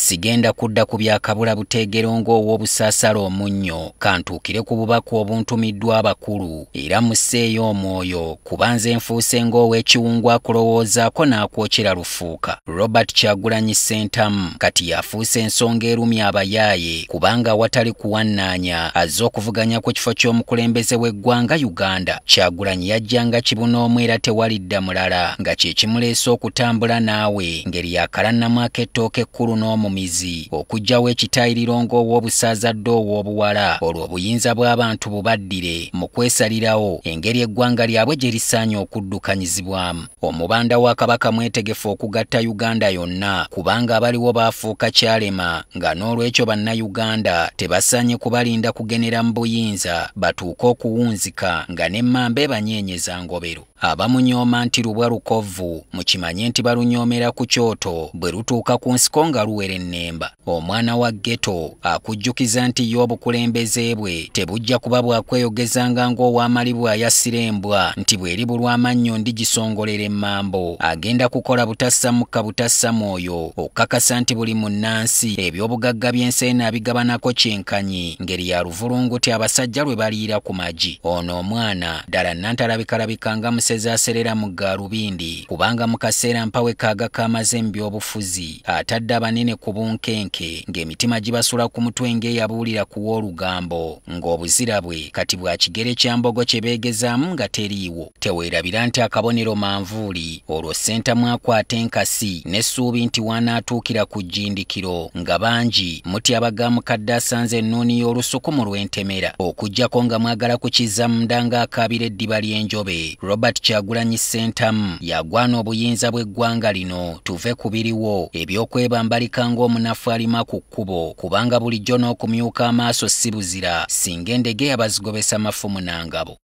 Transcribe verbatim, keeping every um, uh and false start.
sigenda kudda ku byakabula buteegero ng'ow'obusaasala omunnyo kantuukire ku bubaka obuntumiddwa abakulu era musseeyo omwoyo kuba nze nfuuse ng'ow'ekiwungu akulowoozaako n'akwokera lufuuka. Robert Kyagulanyi Ssentamu kati yafuuse ensonga erumya abayaaye kubanga awatali kuwannaanya azze okuvuganya ku kifo ky'omukulembeze w'eggwanga Uganda. Kyagulanyi yajjanga kibunoomu era tewalidda mulala nga kye kimuleese okutambula naawe ngeri yakalannamu ak'ettooke ekkulu n'omumizi okuggyawo ekitayiriro ng'ow'obusaaza dde ow'obuwala olwo obuyinza bw'abantu bubaddire mu kwesalirawo engeri eggwanga lyabwe gye lisaanye okuddukanyizibwamu. Omubanda wa Kabaka mwetegefu okugatta Uganda yonna kubanga abaliwo baafuuka kyalema nga n'olwekyo bannayuganda tebasaanye kubalinda kugenera mu buyinza batuuke okuwunzika nga n'emmamba ebanyeenyeza ngobero. Abamunyooma nti lubwa lukovvu mukimanye nti balunyoomera ku kyoto bwe lutuuka ku nsiko nga luwera ennemba. Omwana wa ghetto akujjukiza nti y'obukulembeze bwe tebujja kuba bwakweyogezanga ng'ow'amali bw'ayassira embwa nti bw'eribulwa amannyo ndigisongolera emmambo. Agenda kukola butassa mukka butassa mwoyo okukakasa nti buli munnansi eby'obugagga by'ensi abigabanako kyenkanyi ngeri ya luvulunguti abasajja lwe baliira ku magi. Ono omwana ddala nnantalabikalabika nga musezi aserera mu gaalubindi kubanga mu kaseera mpawe kaaga k'amaze mu by'obufuzi atadde abanene ku bunkenke ng'emitima gibasula ku mutwe ng'eyabuulira ku w'olugambo ng'obuzira bwe kati bwa kigere kya mbogo kye beegezaamu nga teriiwo. Teweerabira nti akabonero manvuuli olwo Ssentamu akwata enkasi n'essuubi nti wanaatuukira ku jjindikiro nga bangi mutya bagamukadde asanze ennuuni y'olusuku mu lw'entemera okuggyako nga mwagala kukiza munda ng'akaabira eddiba ly'enjobe. Robert Kyagulanyi Ssentamu yagwana obuyinza bw'eggwanga lino tuve ku biriwo eby'okwebambalika ng'omunafu alima ku kkubo kubanga bulijjo n'okumyuka amaaso si buzira singa endege yabazigobesa mafumu na ngabo.